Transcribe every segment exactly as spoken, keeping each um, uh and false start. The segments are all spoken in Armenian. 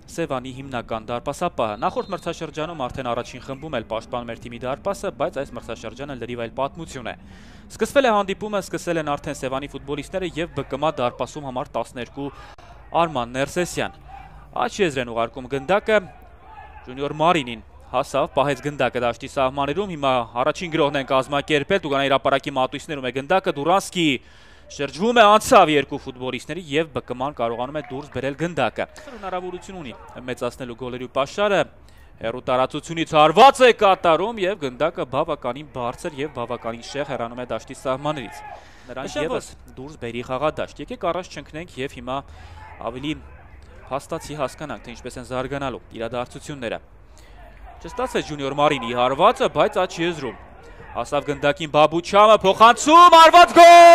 Սևանի հիմնական դարպասապահը։ Նախորդ մրցաշրջանում արդեն առաջին խմբում էլ պաշտպանում էր թիմի դարպասը, բայց այս մրցաշրջանը լրիվ այլ պատմություն է։ Սկսվել է հանդիպումը, սկսել են արդեն Սևանի ֆուտբոլիստները եւ ԲԿՄ դարպասում համար տասներկու Արման Ներսեսյան։ Աջ եզր են ուղարկում գնդակը, Ժունիոր Մարինին հասավ, պահեց գնդակը դաշտի սահմաններում, հիմա առաջին գրոհն են կազմակերպել, Տուգանայի հրապարակի մատույցներում է գնդակը, Դուրանսկի շրջվում է, անցավ երկու ֆուտբոլիստների եւ ԲԿՄ-ն կարողանում է դուրս բերել գնդակը։ Հնարավորություն ունի մեծացնելու գոլերի պաշարը, հեռու տարածությունից հարված է կատարում եւ գնդակը բավականին բարձր եւ բավականին շեղ հեռանում է դաշտի սահմաններից։ Նրան եւս դուրս բերի խաղադաշտ։ Եկեք առաջ չընկնենք եւ հիմա ավելի հաստացի հասկանանք, թե ինչպես են զարգանալու իրադարձությունները։ Չստացեց Ժունիոր Մարինի հարվածը, բայց աջ եզրում հասավ գնդակին Բաբուչյանը, փոխանցում, արված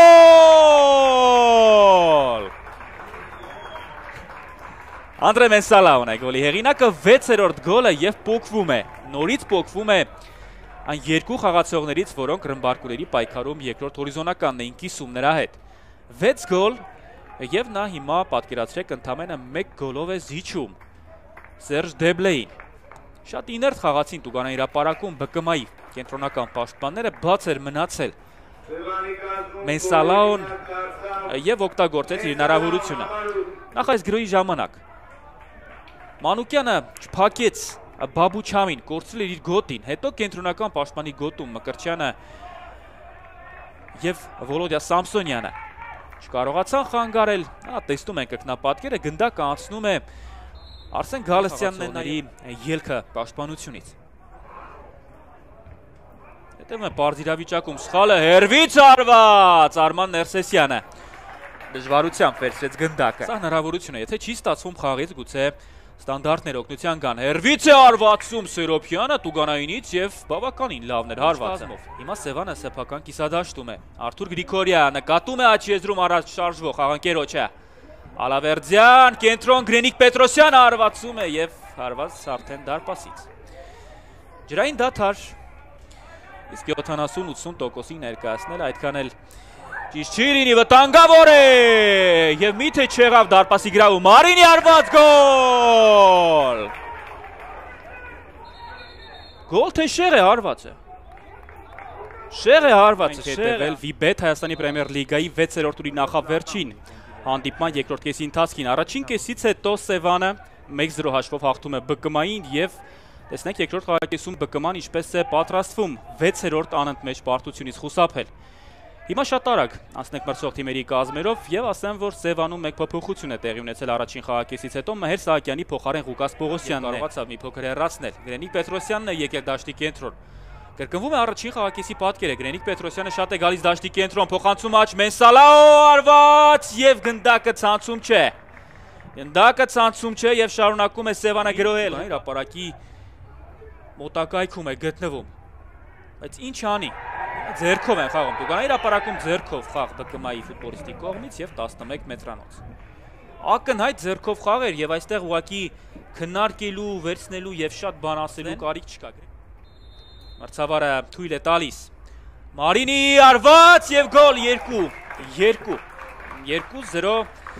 գոլ! Անդրե Մենսալաուն է գոլի հեղինակը, վեցերորդ գոլը եւ պոկվում է, նորից պոկվում է այն երկու խաղացողներից, որոնք ռմբարկուների պայքարում երկրորդ հորիզոնականն էին կիսում նրա հետ։ վեց գոլ եւ նա հիմա պատկերացրեք ընդամենը մեկ գոլով է զիջում Սերժ Դեբլեին։ Շատ իներտ խաղացին Տուգանայի հրապարակում ԲԿՄ-ի կենտրոնական պաշտպանները, բաց էր մնացել Մենսալաուն եւ օգտագործեց իր հնարավորությունը։ Նախ այս գրոյի ժամանակ Մանուկյանը չփակեց Բաբուչյանին, կորցրել էր իր գոտին, հետո կենտրոնական պաշտպանի գոտում Մկրտչյանը եւ Վոլոդիա Սամսոնյանը չկարողացան խանգարել, տեսնում ենք կրկնապատկերը, գնդակը անցնում է Արսեն Գալստյանների ելքը պաշտպանությունից։ Հետևում է պարզ իրավիճակում սխալը հերվից արված Արման Ներսեսյանը դժվարությամբ վերցրեց գնդակը։ Սա հնարավորություն է, եթե չի ստացվում խաղից, գուցե ստանդարտներ օգնության կան։ Հերվից է արվածում Սերոփյանը Տուգանայինից եւ բավականին լավն էր հարվածը։ Հիմա Սևանը սեփական կիսադաշտում է։ Արթուր Գրիգորյանը նկատում է աջ եզրում առաջ շարժվող աղանկերոջը։ Ալավերդյան, կենտրոն Գրենիկ Պետրոսյանը արվածում է եւ հարված արդեն դարպասից։ Ջրային դադար իսկ յոթանասուն ութսուն տոկոսի ներկայացնել այդքան էլ ճիշտ չի լինի, վտանգավոր է եւ միթե չեղավ դարպասի գրավում Մարինի արված գոլ։ Գոլ թե շեղ է հարվածը։ Շեղ է հարվածը, հետևել Վիբեթ Հայաստանի Պրեմիեր լիգայի վեցերորդ տուրի նախավերջին հանդիպման երկրորդ կեսի ընթացքին։ Առաջին կեսից հետո Սևանը մեկ զրո հաշվով հաղթում է ԲԿՄ-ին եւ տեսնենք երկրորդ խաղակեսում ԲԿՄ-ն ինչպես է պատրաստվում վեցերորդ անընդմեջ պարտությունից խուսափել։ Հիմա շատ արագ անցնենք մրցող թիմերի կազմերով եւ ասեմ, որ Սևանում մեկ փոփոխություն է տեղի ունեցել առաջին խաղակեսից հետո Մհեր Սահակյանի փոխարեն Ղուկաս Պողոսյանն կարողացավ մի փոքր հեռացնել։ Գրենիկ Պետրոսյանն է եկել դաշտի կենտրոն։ Կրկնվում է առաջին խաղակեսի պատկերը, Գրենիկ Պետրոսյանը շատ է գալիս դաշտի կենտրոն, փոխանցում աջ Մենսալաուն արված եւ գնդակը ցանցում չէ։ Գնդակը ցանցում չէ եւ շարունակում է Սևանը գրոհել։ Հրապարակի մոտակայքում է գտնվում։ Բայց ինչ անի։ Ձեռքով են խաղում Տուգանայի հրապարակում, ձեռքով խաղ ԲԿՄ-ի ֆուտբոլիստի կողմից եւ տասնմեկ մետրանոց։ Ակնհայտ ձեռքով խաղ էր եւ այստեղ ուղղակի քննարկելու, վերցնելու եւ շատ բան ասելու կարիք չկա։ Մրցավարը թույլ է տալիս Մարինի արված եւ գոլ երկու, երկու, երկու զրո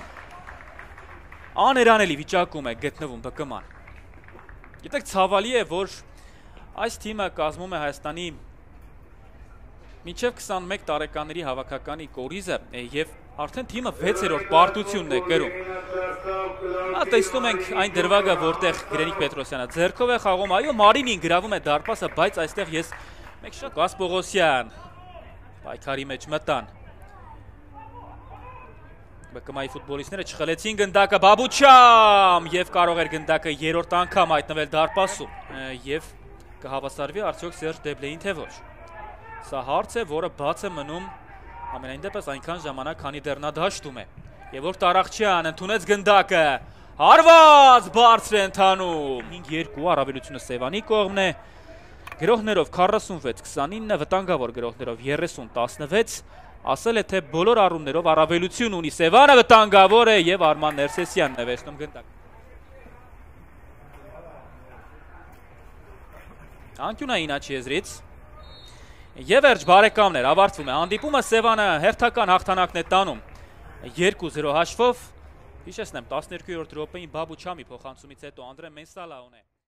աներանելի վիճակում է գտնվում ԲԿՄ-ն։ Գիտեք, ցավալի է, որ այս թիմը կազմում է Հայաստանի մինչև քսանմեկ տարեկանների հավաքականի կորիզը եւ արդեն թիմը վեցերորդ պարտությունն է կրում։ Նա տեսնում ենք այն դրվագը, որտեղ Գրենիկ Պետրոսյանը ձեռքով է խաղում, այո, Մարինին գրավում է դարպասը, բայց այստեղ ես մեկ շատ Ղուկաս Պողոսյան պայքարի մեջ մտան։ ԲԿՄ-ի ֆուտբոլիստները չխլեցին գնդակը Բաբուչյան եւ կարող էր գնդակը երրորդ անգամ հայտնվել դարպասում եւ կհավասարվի արդյոք Սերժ Դեբլեին թե ոչ։ Սա հարց է, որը բաց է մնում ամենայն դեպս այնքան ժամանակ, քանի դեռ նա դաշտում է։ Եվ որ Տարախչյան ընդունեց գնդակը, հարված բարձր է ընթանում։ հինգ երկու առավելությունը Սևանի կողմն է։ Գրոհներով քառասունվեց քսանինը, վտանգավոր գրոհներով երեսուն տասնվեց։ Ասել է, թե բոլոր առումներով առավելություն ունի Սևանը, վտանգավոր է եւ Արման Ներսեսյանն է վերցնում գնդակը։ Անկյունային աջ եզրից Եվ վերջ բարեկամներ, ավարտվում է հանդիպումը, Սևանը հերթական հաղթանակն է տանում երկու զրո հաշվով Հիշեցնեմ տասներկուերորդ րոպեին Բաբու Չամի փոխանցումից հետո Անդրե Մենսալաուն է